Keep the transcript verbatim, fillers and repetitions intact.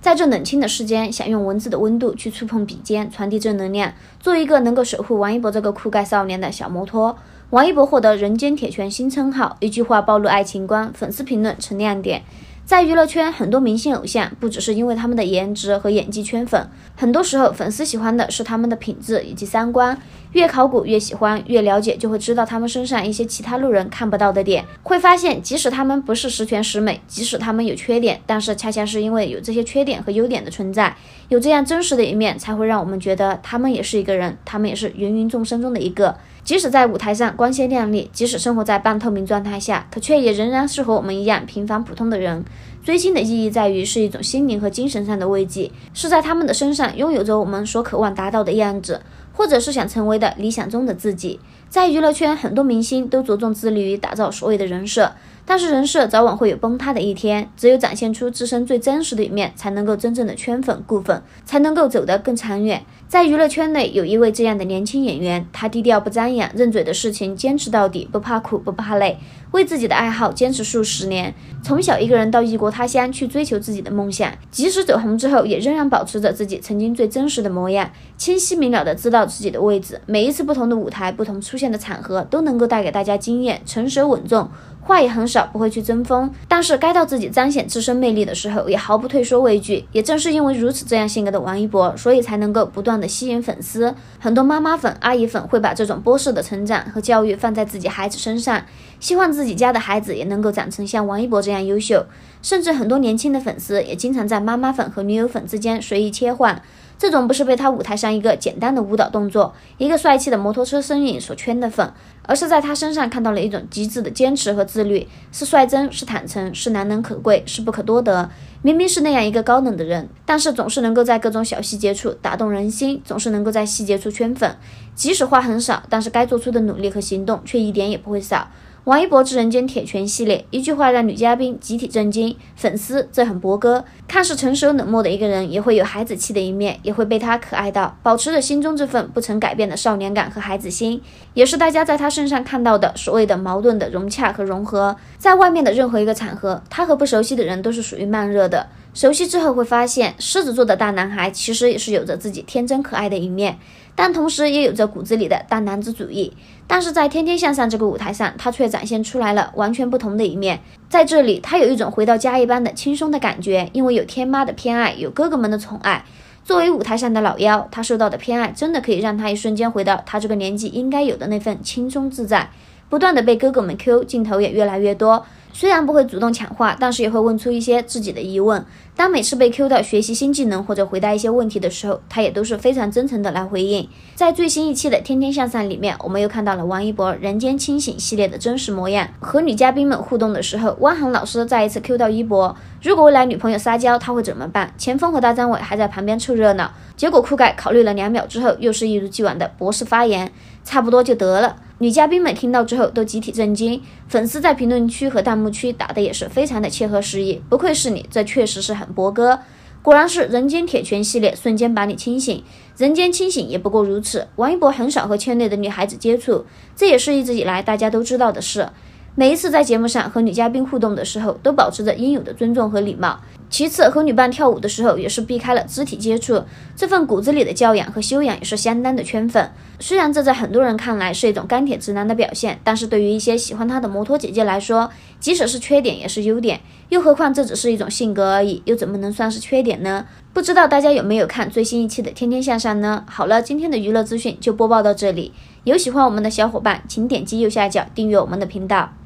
在这冷清的世间，想用文字的温度去触碰笔尖，传递正能量，做一个能够守护王一博这个酷盖少年的小摩托。王一博获得人间铁拳新称号，一句话暴露爱情观，粉丝评论成亮点。在娱乐圈，很多明星偶像不只是因为他们的颜值和演技圈粉，很多时候粉丝喜欢的是他们的品质以及三观。越考古越喜欢，越了解就会知道他们身上一些其他路人看不到的点，会发现即使他们不是十全十美，即使他们有缺点，但是恰恰是因为有这些缺点和优点的存在，有这样真实的一面，才会让我们觉得他们也是一个人，他们也是芸芸众生中的一个。即使在舞台上光鲜亮丽，即使生活在半透明状态下，可却也仍然是和我们一样平凡普通的人。追星的意义在于是一种心灵和精神上的慰藉，是在他们的身上拥有着我们所渴望达到的样子，或者是想成为的理想中的自己。在娱乐圈，很多明星都着重致力于打造所谓的人设，但是人设早晚会有崩塌的一天，只有展现出自身最真实的一面，才能够真正的圈粉固粉，才能够走得更长远。在娱乐圈内有一位这样的年轻演员，他低调不张扬，认嘴的事情坚持到底，不怕苦不怕累，为自己的爱好坚持数十年，从小一个人到异国他乡去追求自己的梦想，即使走红之后也仍然保持着自己曾经最真实的模样，清晰明了的知道自己的位置，每一次不同的舞台，不同出现的场合都能够带给大家惊艳，成熟稳重，话也很少，不会去争锋，但是该到自己彰显自身魅力的时候也毫不退缩畏惧。也正是因为如此这样性格的王一博，所以才能够不断的吸引粉丝。很多妈妈粉阿姨粉会把这种波式的成长和教育放在自己孩子身上，希望自己家的孩子也能够长成像王一博这样优秀。甚至很多年轻的粉丝也经常在妈妈粉和女友粉之间随意切换，这种不是被他舞台上一个简单的舞蹈动作，一个帅气的摩托车身影所圈的粉，而是在他身上看到了一种极致的坚持和自律，是率真，是坦诚，是难能可贵，是不可多得。明明是那样一个高冷的人，但是总是能够在各种小细节处打动人心，总是能够在细节处圈粉，即使话很少，但是该做出的努力和行动却一点也不会少。王一博之人间铁拳系列，一句话让女嘉宾集体震惊，粉丝这很博哥。看似成熟冷漠的一个人，也会有孩子气的一面，也会被他可爱到，保持着心中这份不曾改变的少年感和孩子心，也是大家在他身上看到的所谓的矛盾的融洽和融合。在外面的任何一个场合，他和不熟悉的人都是属于慢热的，熟悉之后会发现，狮子座的大男孩其实也是有着自己天真可爱的一面，但同时也有着骨子里的大男子主义。但是在天天向上这个舞台上，他却展现出来了完全不同的一面。在这里，他有一种回到家一般的轻松的感觉，因为有天妈的偏爱，有哥哥们的宠爱。作为舞台上的老幺，他受到的偏爱真的可以让他一瞬间回到他这个年纪应该有的那份轻松自在。不断的被哥哥们 Q， 镜头也越来越多，虽然不会主动抢话，但是也会问出一些自己的疑问。当每次被 Q 到学习新技能或者回答一些问题的时候，他也都是非常真诚的来回应。在最新一期的天天向上里面，我们又看到了王一博人间清醒系列的真实模样。和女嘉宾们互动的时候，汪涵老师再一次 Q 到一博，如果未来女朋友撒娇他会怎么办？前锋和大张伟还在旁边凑热闹，结果酷盖考虑了两秒之后，又是一如既往的博士发言，差不多就得了。女嘉宾们听到之后都集体震惊，粉丝在评论区和弹幕区打的也是非常的切合时宜，不愧是你，这确实是很博哥。果然是人间铁拳系列瞬间把你清醒，人间清醒也不过如此。王一博很少和圈内的女孩子接触，这也是一直以来大家都知道的事。每一次在节目上和女嘉宾互动的时候，都保持着应有的尊重和礼貌。其次，和女伴跳舞的时候也是避开了肢体接触，这份骨子里的教养和修养也是相当的圈粉。虽然这在很多人看来是一种钢铁直男的表现，但是对于一些喜欢他的摩托姐姐来说，即使是缺点也是优点，又何况这只是一种性格而已，又怎么能算是缺点呢？不知道大家有没有看最新一期的天天向上呢？好了，今天的娱乐资讯就播报到这里，有喜欢我们的小伙伴请点击右下角订阅我们的频道。